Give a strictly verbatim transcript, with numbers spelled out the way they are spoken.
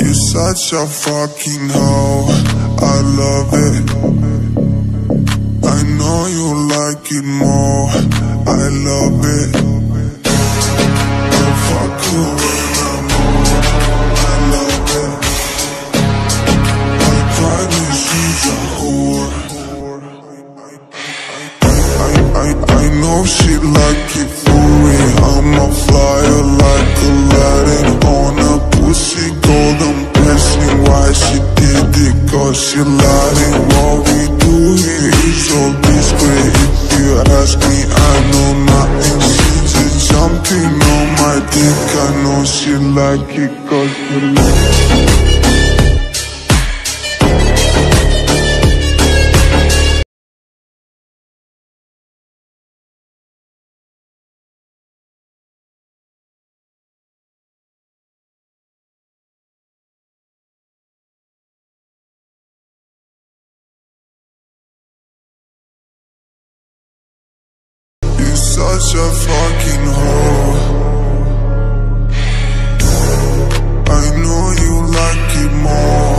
You're such a fucking hoe, I love it. I know you like it more, I love it. I'll fuck you when I'm old, I love it. I promise she's a whore. I, I, I know she like it for me. I'm a flyer like Aladdin on a pussy golden blessing. Why she did it? Cause she lied. And what we do here is so discreet. If you ask me, I know nothing. She just jumping on my dick. I know she like it cause she like it. Such a fucking hoe. I know you like it more.